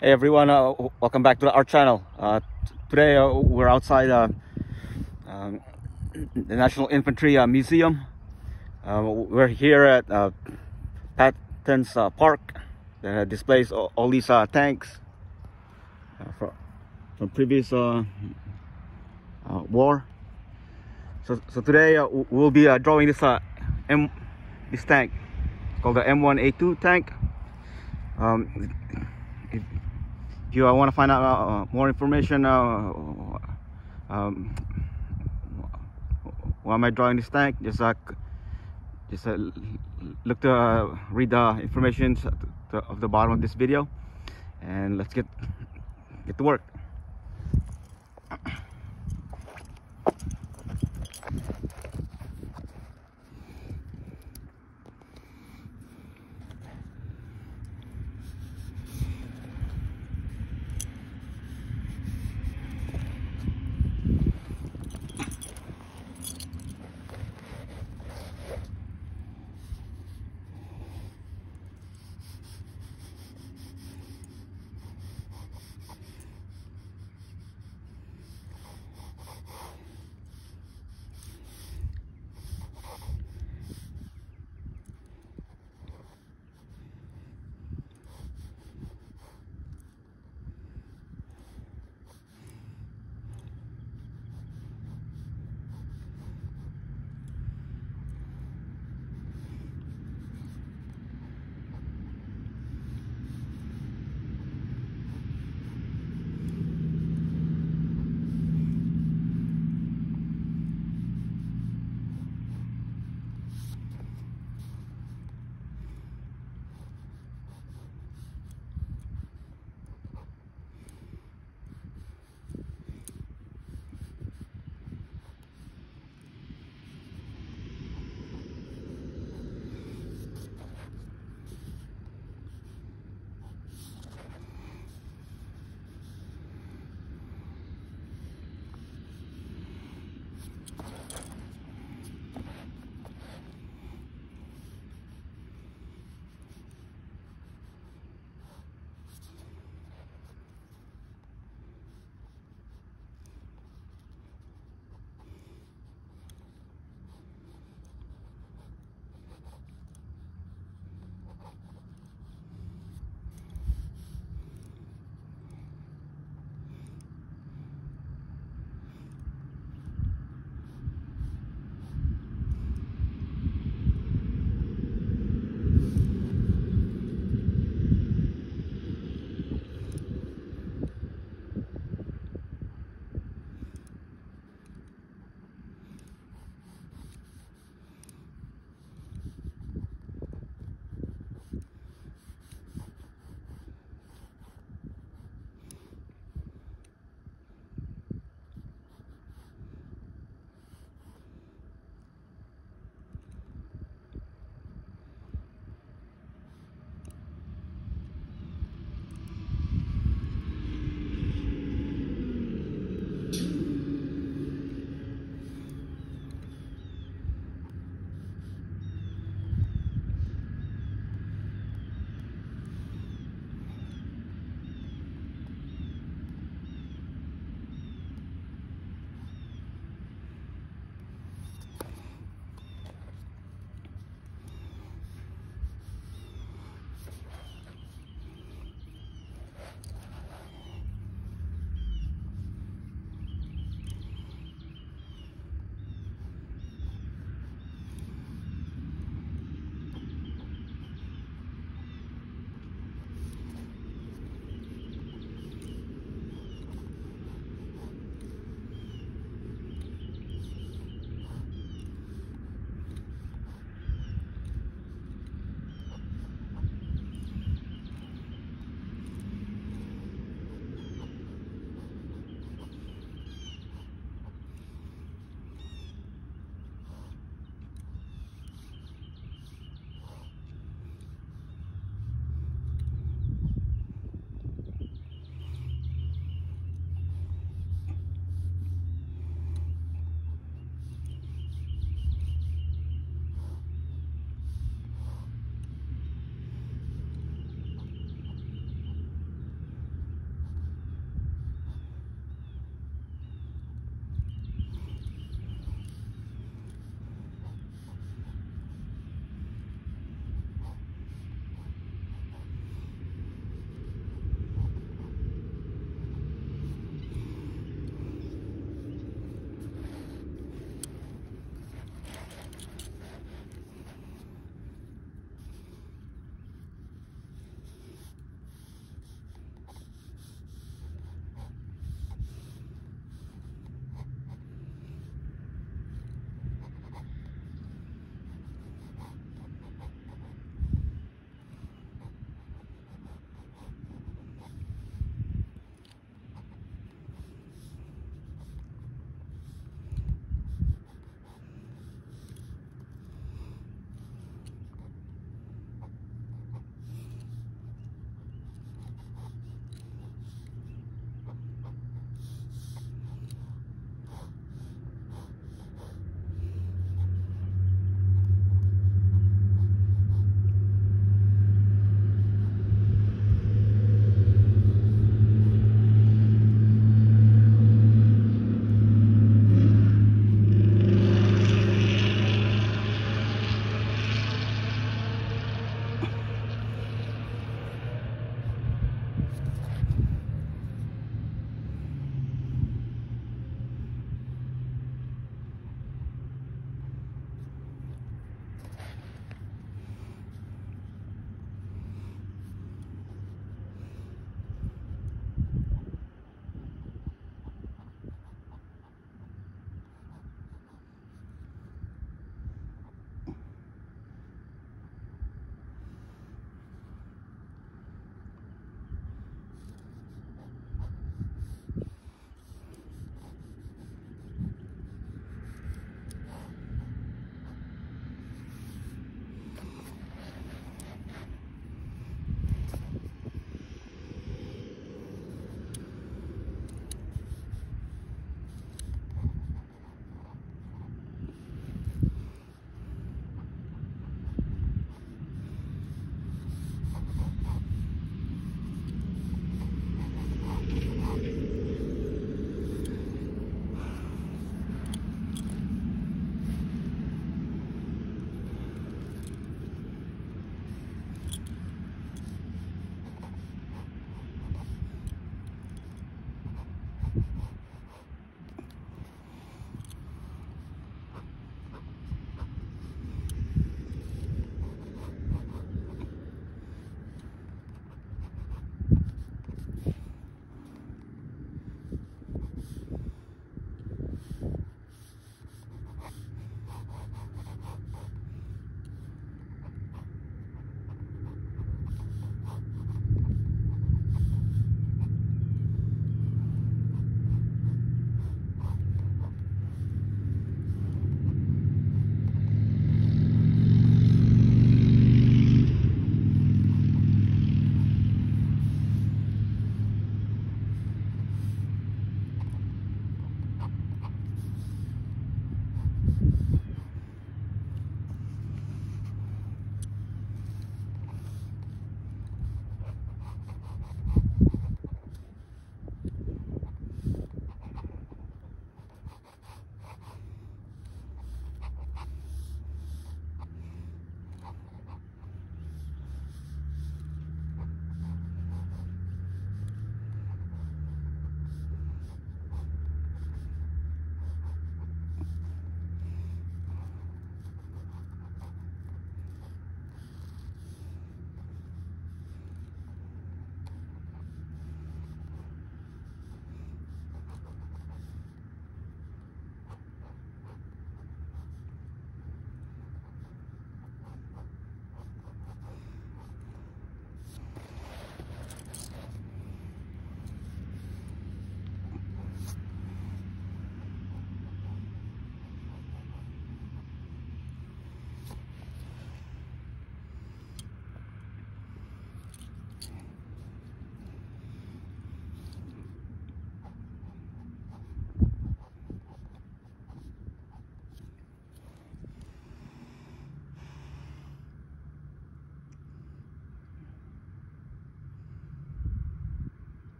Hey everyone, welcome back to our channel. Today we're outside the National Infantry Museum. We're here at Patton's park that displays all these tanks from previous war. So today we'll be drawing this this tank. It's called the M1A2 tank. If you want to find out more information, why am I drawing this tank? Just look to read the information of the bottom of this video, and let's get to work.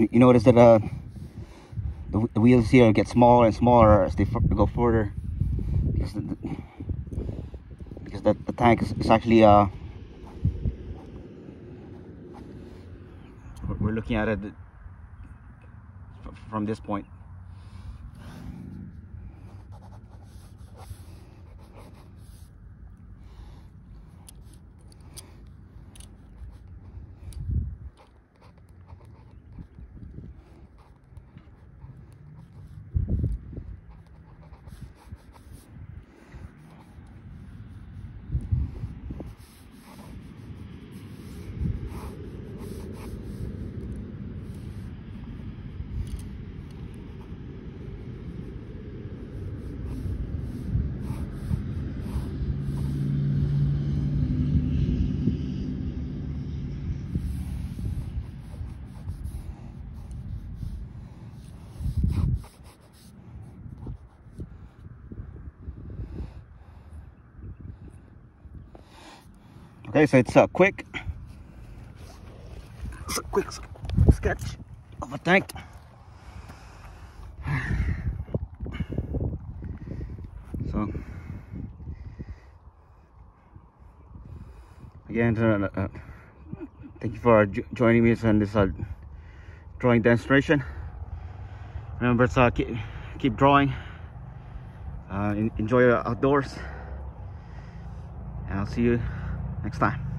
you notice that the wheels here get smaller and smaller as they go further, because the tank is actually we're looking at it from this point. Okay, so it's a quick sketch of a tank. So again, thank you for joining me on this drawing demonstration. Remember to keep drawing, enjoy your outdoors, and I'll see you next time.